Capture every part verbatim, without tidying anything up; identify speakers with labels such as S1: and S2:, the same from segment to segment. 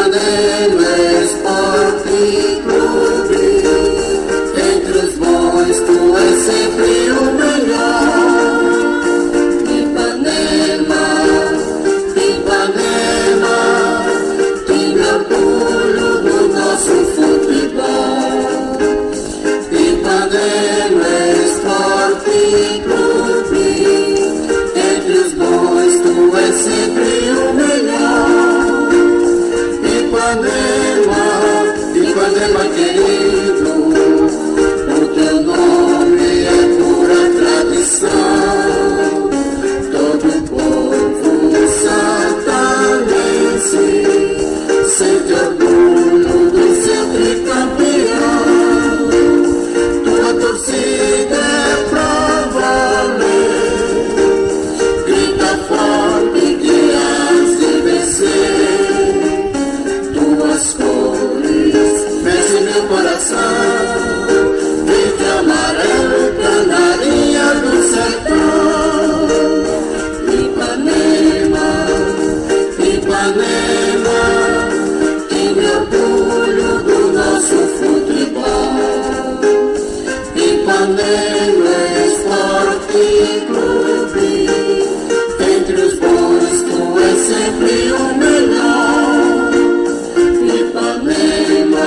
S1: Ipanema, Esporte Clube, entre os bons tu és sempre o melhor. Ipanema, Ipanema, time orgulho do nosso futebol. Ipanema, Esporte Clube, entre os bons tu és sempre o melhor. Ipanema, Ipanema querido, o teu nome é pura tradição. Todo povo santanense sente orgulho do seu tricampeão. Tua torcida é pra valer, grita forte que has de vencer. Tuas cores mexem meu coração, verde, amarelo, canarinha do sertão. Ipanema, Ipanema, time orgulho do nosso futebol. Ipanema, Esporte Clube, entre os bons tu és sempre o melhor. Ipanema,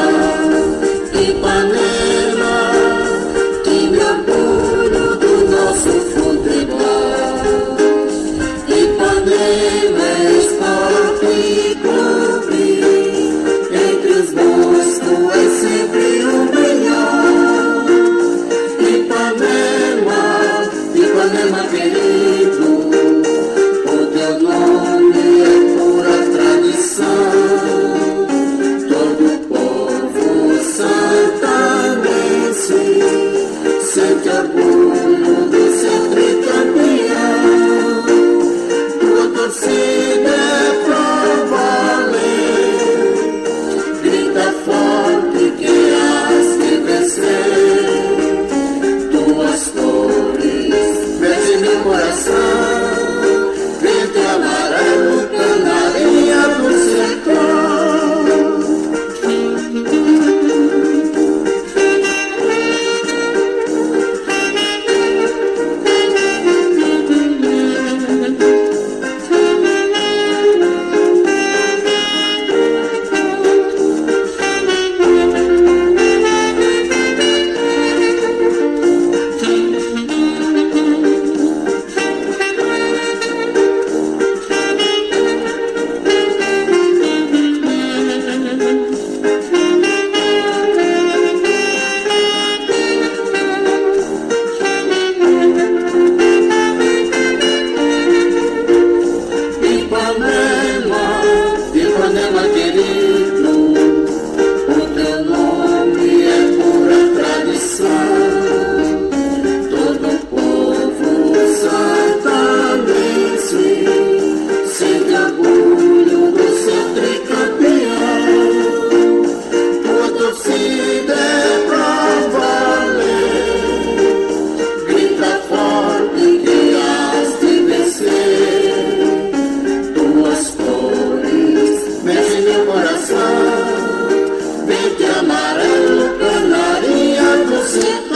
S1: Ipanema, time orgulho do nosso futebol. Ipanema, Esporte Clube, entre os bons tu és sempre o melhor. Ipanema, Ipanema querido, o teu nome é pura tradição. Todo povo santanense sente orgulho do seu tricampeão. Tua torcida é pra valer, grita forte que has de vencer. Tuas cores mexem meu coração, verde, amarelo, canarinha do sertão. Ipanema, Ipanema querido, o teu nome é pura tradição. Todo povo santanense sente orgulho do seu tricampeão. Tua torcida é pra valer, grita forte que has de vencer. Tuas cores mexem meu coração, verde, amarelo, canarinha do sertão.